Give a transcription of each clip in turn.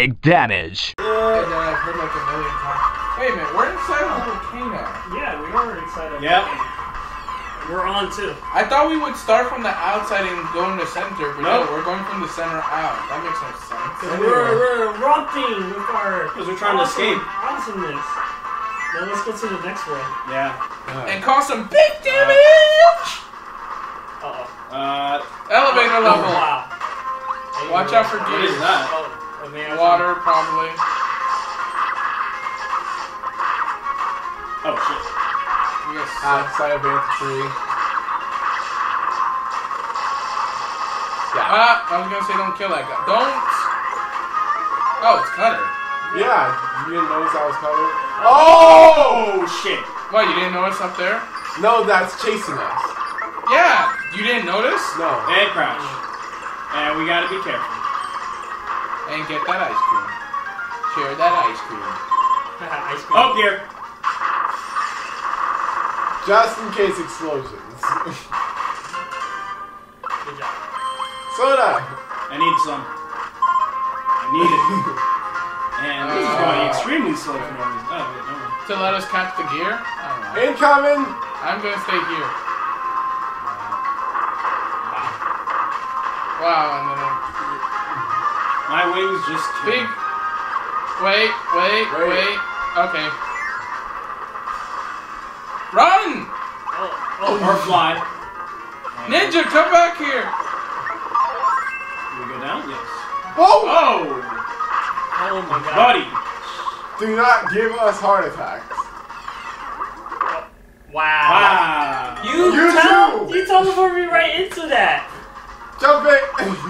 big damage. And then I've heard like a million times. Wait a minute, we're inside a volcano. Yeah, we are inside of Yep. We're on too. I thought we would start from the outside and go in the center, but no, we're going from the center out. That makes no sense. We're erupting with our... Because we're trying to escape. Awesomeness. Now let's go to the next one. Yeah. And cause some big damage! Uh-oh. Elevator level. Wow. Watch out for What gears. is that? Oh, man, Water, probably. Oh, shit. Yes. Outside of tree. I was gonna say don't kill that guy. Don't! Oh, it's Cutter. Yeah, you didn't notice I was covered? Oh! Shit. What, you didn't notice up there? No, that's chasing us. Yeah, you didn't notice? No. And crash. And we gotta be careful. And get that ice cream. Share that ice cream. Ice cream. Oh, here. Just in case explosions. Good job. Soda! I need some. I need it. And this is going extremely slow for no reason. Oh, wait, no. To let us catch the gear? I don't know. Incoming! I'm gonna stay here. Wow, and then My wings just big. Wait. Okay. Run! Or fly. Ninja, come back here! Do we go down? Yes. Whoa! Oh! Oh my god. Buddy! Do not give us heart attacks. Wow. Wow! You You teleported me right into that. Jump it!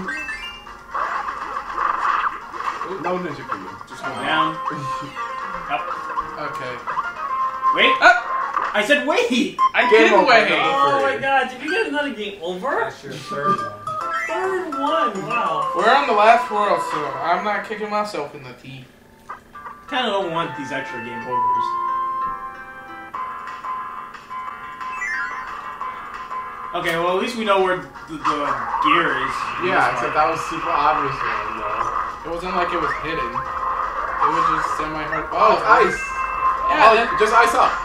No ninja for you. Just go down. Up. Okay. Wait! Up! I said wait! I Game did over. wait! Oh my god, did we get another game over? That's your third one. Third one, wow. We're on the last world, so I'm not kicking myself in the teeth. Kinda don't want these extra game overs. Okay, well at least we know where the gear is. Yeah, except that was super obvious one, though. It wasn't like it was hidden. It was just semi-hard. Oh, it's ice! Yeah, Just ice up.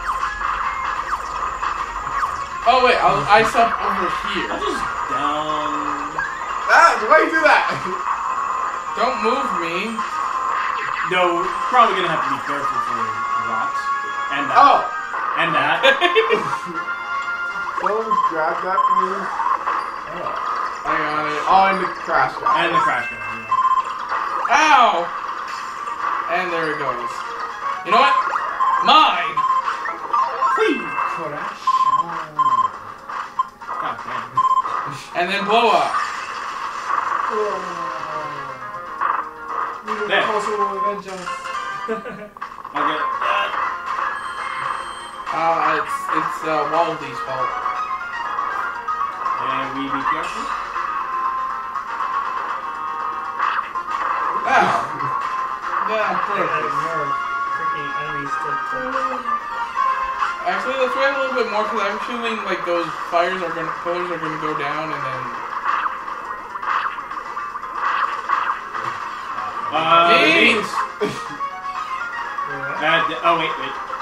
Oh wait, I'll ice up over here. I'll just down... Ah, why you do that? Don't move me. No, we're probably gonna have to be careful for the rocks. And that. Oh! And that. Someone grab that, please. I got it. Oh, and the crash guy. And the crash guy, yeah. Ow! And there it goes. You know what? Mine! Crash. God damn. And then blow up. There. Also revenge us. Okay. It's Waldy's fault. And we be careful. Ow! Yeah, perfect. Freaking enemies to... Actually, let's wait a little bit more because I'm feeling like those pillars are gonna go down and then. Beans! Oh, wait.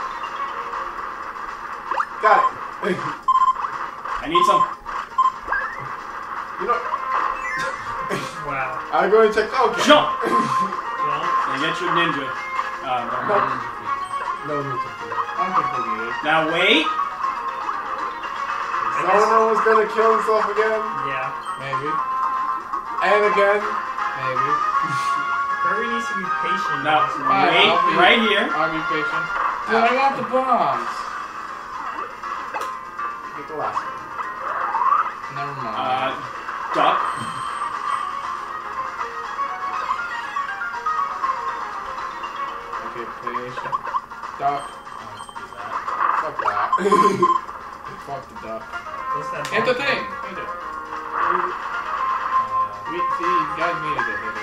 Got it. I need some. You know, Wow. I'm going to check. Okay. Jump! Well, And get your ninja. No ninja. I'm completely. Now wait. Someone was going to kill himself again. yeah. Maybe. And again. Maybe. Kirby needs to be patient. Now Fine, wait I'll be- right here. I'll be patient. Dude, I want the bombs. Get the last one. Never mind. Duck. Okay, patient. Duck. Fuck that. Fuck the duck. What's that? Hit the thing. Hit it. See, you guys needed to hit it.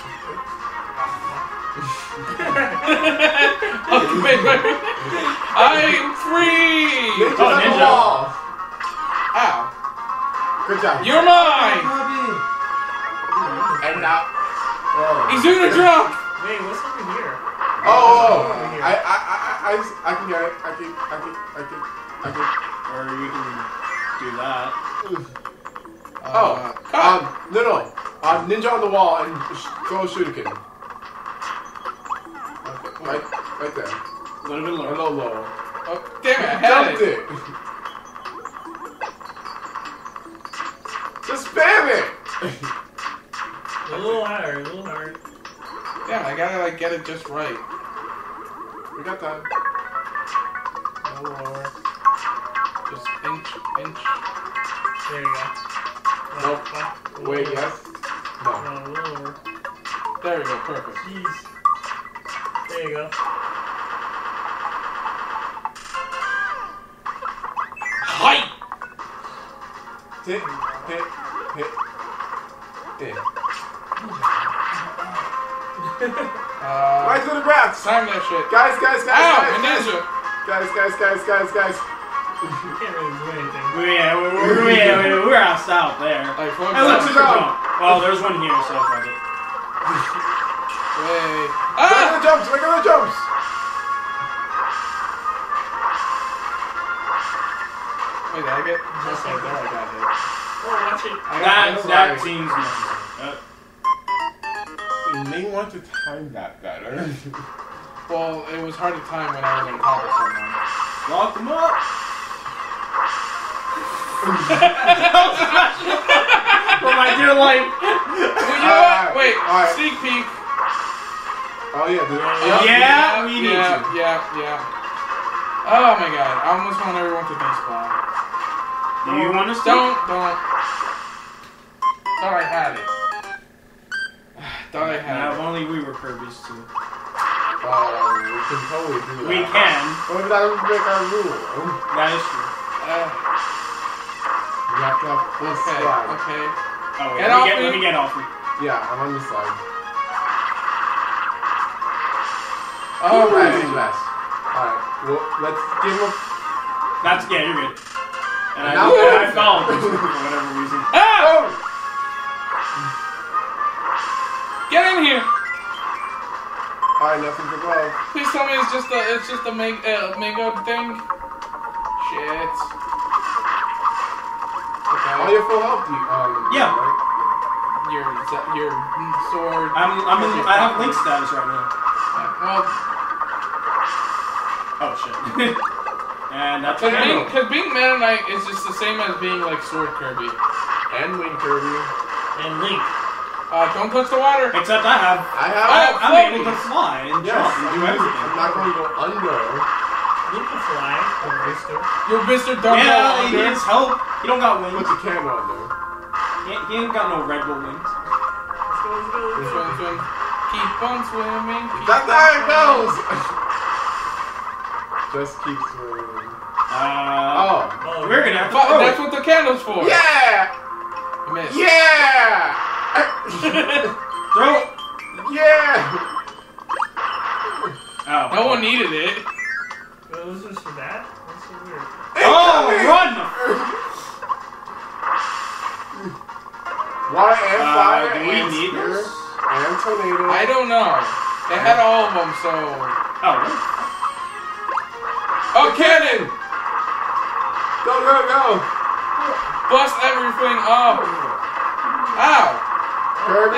Okay, wait. I'm free! Ninja's Oh, on the ninja. wall. Ow. Good job. You're mine! And now. Oh. He's doing a drop! Wait, what's over here? Oh, Over here. I can get it. I can. Or you can do that. No. Ninja on the wall and throw a shuriken. Okay, right there. A little bit A lower. little low. Oh, damn it, I had Jumped it. it. Just spam it. A little higher, a little higher. Damn, I gotta like get it just right. We got time. No lower. Just inch. There you go. Nope. Wait, yes? No. No, a little lower. There we go, perfect. Jeez. There you go. Height! Hit. Right to the rats! Time that shit. Guys! Ow, a ninja! Guys! You can't really do anything. We're outside out there. Like, fuck Hey, look, that. super jump. Well, there's one here, so fuck it. Wait. Regular jumps! Wait, did I get just like there? I got hit. Oh, watch it. That seems necessary. You may want to time that better. Well, it was hard to time when I was on top of someone. Lock them up. For my dear life. Well, you know what? Wait, alright. sneak peek. Oh yeah, dude. Yeah, we need to. Yeah. Oh my god, I almost want everyone to despawn. Do you want us to? Don't. Thought I had it. Thought I had If it. only we were Kirby's too. We can totally do that. We can. What if that doesn't break our rule? That is true. You have to have full slide. Okay. Oh, wait. Get off Let me. me get off me. Yeah, I'm on the side. Alright. Alright, well, let's give him a... That's, yeah, you're good. And Now I go. fell for whatever reason. Ah! Oh! Get in here! Alright, nothing's above. Please tell me it's just a mega thing. Shit. Okay. All your full health, Yeah. right? Your sword. I have link status right now. Well, Oh shit. And that's because being Meta Knight is just the same as being like Sword Kirby. And Wing Kirby. And Link. Don't touch the water. Except I have. I'm able to fly and Yes, jump and do everything. I'm not going to go under. Link can fly. Or Mister. Your Mr. Don't Yeah, go he under. needs help. He don't got wings. Put the camera under. He ain't got no Red Bull wings. Let's go. Swim. Keep on swimming. That's how it goes! Just keep swimming. Oh, We're gonna have to throw That's it. what the candle's for. Yeah! You missed. Yeah! Throw it. Yeah! Oh. No one needed it. Wait, was this for that? That's so weird. Oh, run! Water and fire Do we and need spear this? and tornado. I don't know. They had all of them, so. Oh, really? Oh, cannon! Go! Bust everything up. Ow! Kirby!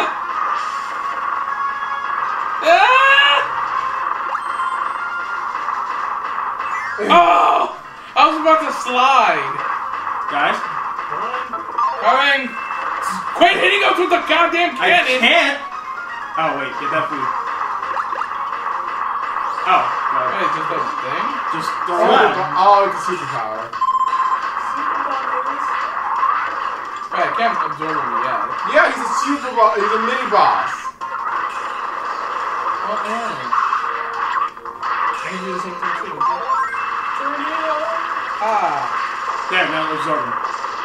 Oh! I was about to slide. Guys? Coming! Quit hitting us with the goddamn I cannon! can't! Oh, wait, get that food. Oh, well, Wait, just a thing? just throw it out. Oh, it's a superpower. Wait, I can't absorb him yet. Yeah, he's a super boss. He's a mini boss. What am I can do the same thing too. Ah. There, now absorb him.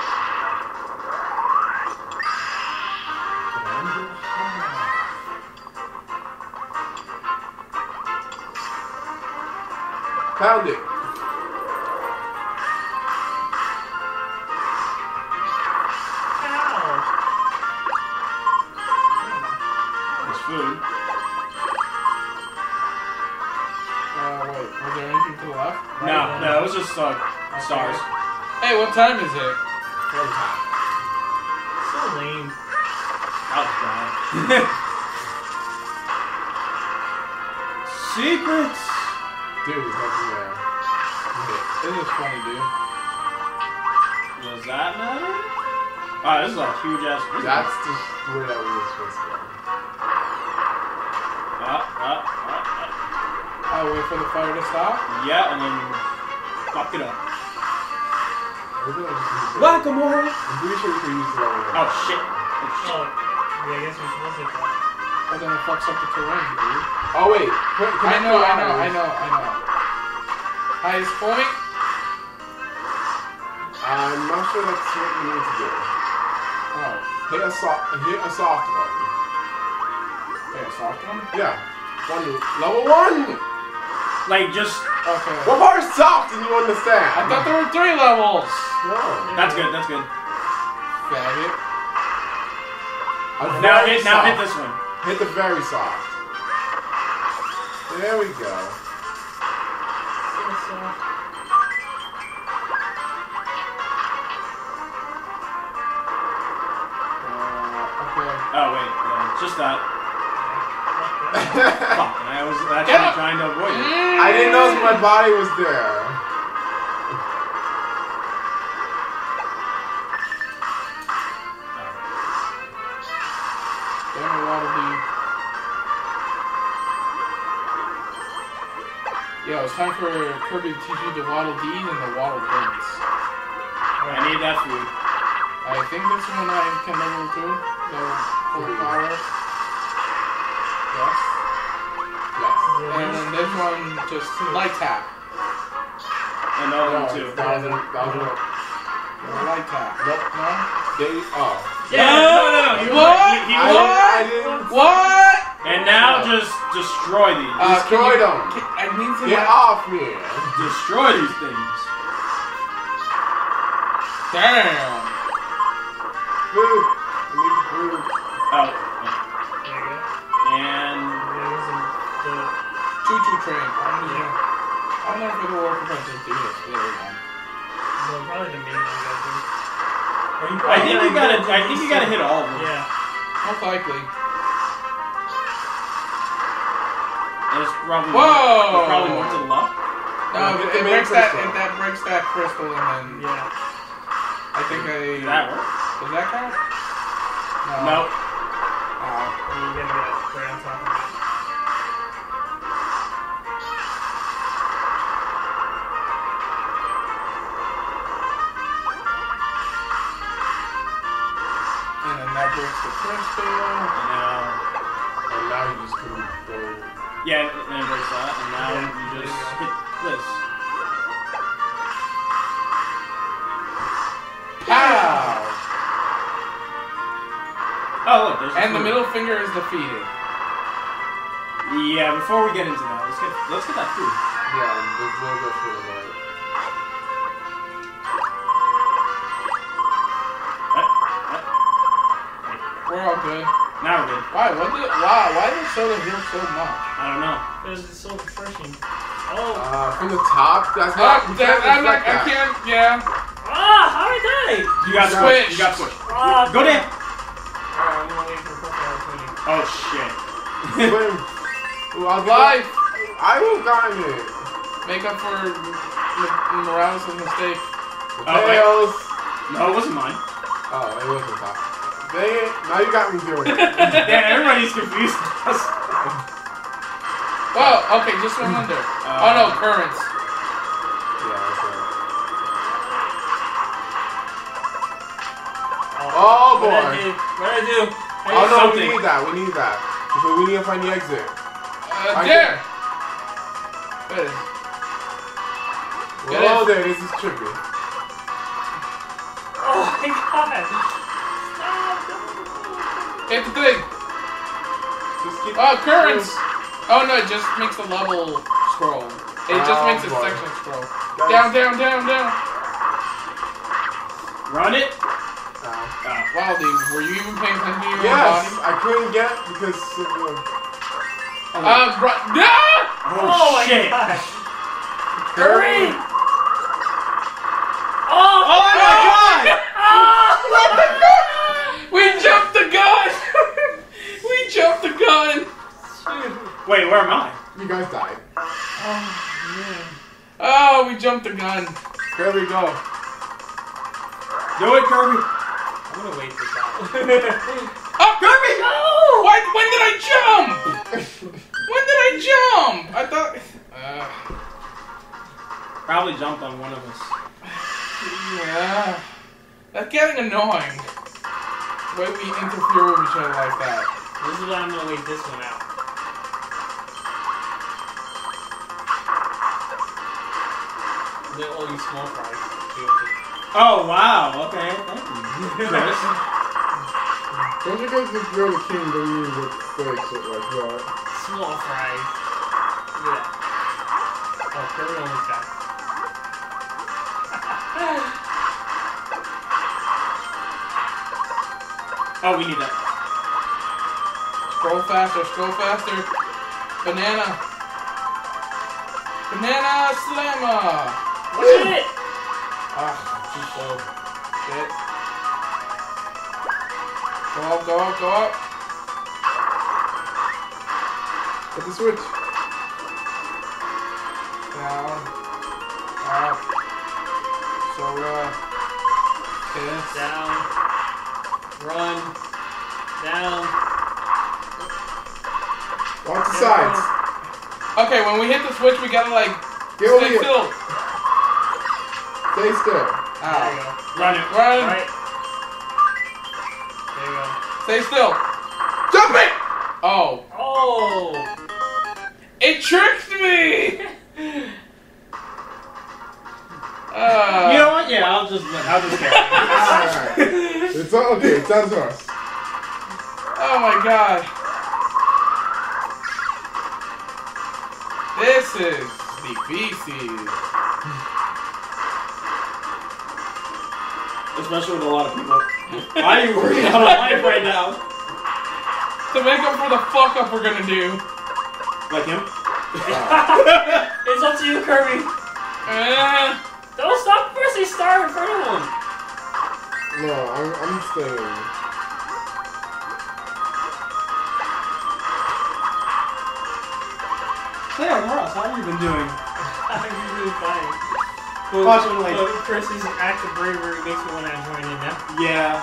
Found it. Ow! There's food. it was just stars. Hey, what time is it? One time. So lame. That was bad. Secrets! Dude, there's nothing there. This is funny, dude. Does that matter? Ah, this is a huge ass. That's just where that we were supposed to go. Oh, wait for the fire to stop? Yeah, and then fuck it up. We're gonna just use it. Whack-a-mole! I'm pretty sure we can use it over Oh shit. Oh shit. Oh, yeah, I guess we're supposed to go. Oh, then it fucks up the terrain, dude. Oh wait, I know. Highest point? I'm not sure that's what we need to do. Oh. Hit a soft one. Wait, a soft one? Yeah. Level 1! Like, just... Okay. What part is soft and you understand? I thought there were 3 levels! No. That's good, that's good. Faggot. Now hit this one. Hit the very soft. There we go. Okay. Oh, wait. Just that. Fuck, I was actually trying to avoid it. I didn't know my body was there. Damn it, Waddle Dee. Yo, it's time for Kirby to teach you the Waddle Dees and the Waddle Dents. I need that food. I think this one I can level 2. The full power. Yes. Yes. And then this one just light tap. Another No, one too. that was Light tap. Nope. No? Yeah, No! What? He I didn't. What? And now just destroy these. Destroy them. I need to Get off me. Destroy these things. Damn. Food. I need food. Oh. There you go. And... Choo-choo train. I'm not gonna work for Princess D. There we go. So probably the main one you gotta do. Or you I think you gotta hit all of them. Yeah. Most likely. There's probably Whoa! There's probably more to the left. No, Yeah, it breaks that breaks that crystal and then Yeah. I think Did that work? Does that count? No. Oh. You gotta get right on top of it. And then that breaks the crystal. And now you just can go. Yeah, and it breaks that, and now you just hit this. Pow! Oh, look, there's And the food. middle finger is defeated. Yeah, before we get into that, let's get that food. Yeah, there's no good for the night. We're all good. Now we're good. Why did the soda heal so much? I don't know. Because it's so refreshing. Oh. From the top, that's I not. can't, yeah. Ah, how did I die? You got Switch. switch. You got switch. Ah, Go down. Alright, I'm gonna wait for Pokemon opportunity. Oh shit. Swim. Ooh, Life! I will got it. Make up for Morales' mistake. Oh, wait. Tails. No, it wasn't mine. Oh, it was the top. Dang it. Now you got me doing it. Yeah, everybody's confused. Oh, okay, just swim under. Oh no, currents. Yeah, that's right. Oh boy. What did I do? Oh no, something. we need that. We need that. Because we need to find the exit. There! Good. Get Whoa it. there, this is trippy. Oh my god! Hit the thing! Just keep Oh, currents! Oh no, it just makes the level scroll. It just makes the boy. section scroll. Guys. Down, down, down, down! Run it. Wow, dude, were you even paying attention to your own Yes, body? I couldn't get because of the... No! Oh, my shit. gosh! Hurry! Wait, where am I? You guys died. Oh, man. Oh, we jumped the gun. There we go. Do it, Kirby. I'm gonna wait this out. Oh, Kirby! No! When did I jump? When did I jump? I thought... Probably jumped on one of us. Yeah. That's getting annoying. The way we interfere with each other like that. This is why I'm gonna wait this one out. They're only small fries. Oh, wow. Okay, thank you. Chris. Don't you guys think you're the king when you would say shit like that? Small fries. Look at that. Oh, Kirby almost got it. Oh, we need that. Scroll faster, scroll faster. Banana. Banana slammer. What's it? Ah, too slow. Shit. Go up, go up, go up. Hit the switch. Down. Up. Soda. Kiss. Down. Run. Down. Watch the sides. Okay, when we hit the switch, we gotta like Get over stay here. still. Stay still. There you go. Run it. Run. Right. There you go. Stay still. Jump it! Oh. Oh! It tricked me! You know what? Yeah, I'll just carry it. Alright. It's all, okay, it's down to us. Oh my god. This is the feces. Especially with a lot of people. Why are you working out of life right now? To make up for the fuck up we're gonna do. Like him? It's up to you, Kirby. Don't stop pressing star in front of him. No, I'm staying. Claire, Ross, how have you been doing? I'm really fine. Watching like... Chris's act of bravery makes me want to join in now. Yeah.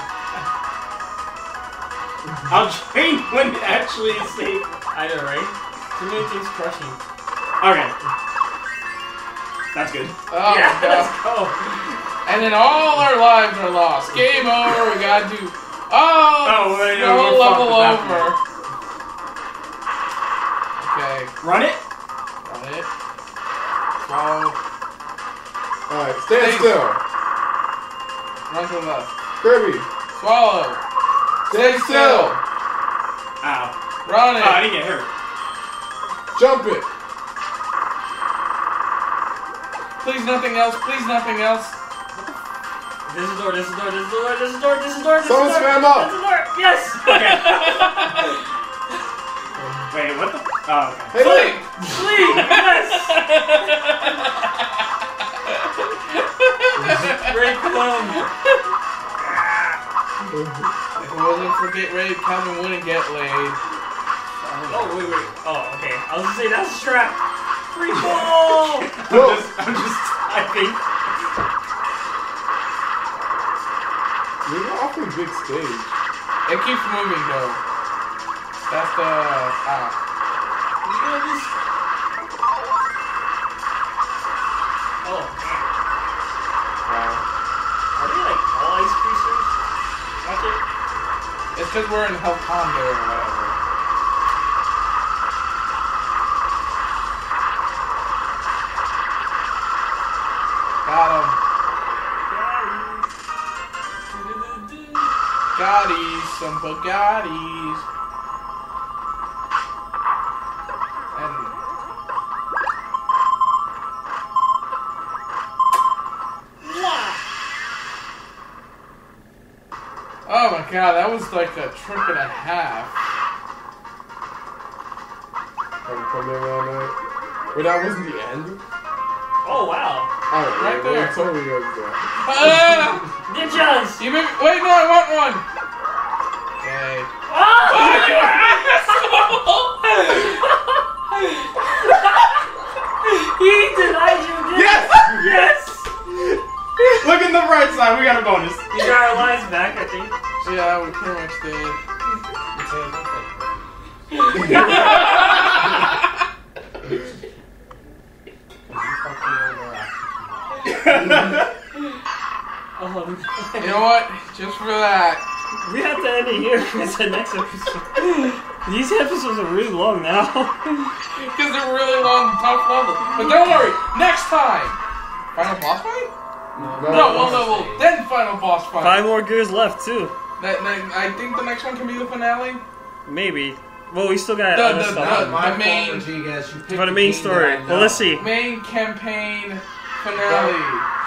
I'll train when it actually is safe. I know, right? Too many things crushing. Okay. That's good. Oh Yeah, my god. let's go. And then all our lives are lost. Game over, we gotta do... Oh, wait, the no, whole we're level fucked at over. Okay, Run it? run it. Swallow. Alright, stand still. Run to the left. Kirby, Swallow. Stay still. Ow. Run Oh, it. I didn't get hurt. jump it. Please nothing else. Please nothing else. This is door, this is door, this is door, this is door, this is door, this is door. Someone spam up. This is door. Yes. Okay. Wait, what the? Oh, okay. Hey, look. Sleep. Yes. Great clone. If it wasn't for Get Ready, Calvin wouldn't get laid. Oh, wait. Oh, okay. I was gonna say, that's a trap. Free ball. I'm just typing. You're an awfully big stage. It keeps moving though. That's the... Oh, man. Wow. Are they like all ice creasers? Watch it. It's because we're in Hellconda or whatever. Got him. Bugatti, some Bugattis. And oh my god, that was like a trick and a half. I'm coming all night. Wait, that wasn't the end? Oh, wow. Alright, Right there. Totally was there. Ninjas! You made me, wait, no, I want one. Okay. Oh! Oh, you asshole! bright side, we got a bonus. We got our lives back, I think. Yeah, we pretty much did. You know what? Just for that. We have to end it here. It's the next episode. These episodes are really long now. Because they're really long, tough levels. But don't worry, next time! Final boss fight? No, one level, then final boss fight. 5 more gears left, too. I think the next one can be the finale. Maybe. Well, we still got The- other the- stuff. the- My main- fault, Rodriguez. You picked For the main game story. that I Well, let's know. see. Main campaign finale.